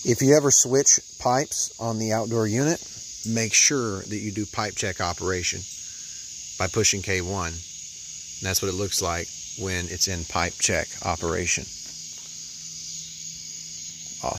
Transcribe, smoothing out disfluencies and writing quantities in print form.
If you ever switch pipes on the outdoor unit, make sure that you do pipe check operation by pushing K1. And that's what it looks like when it's in pipe check operation.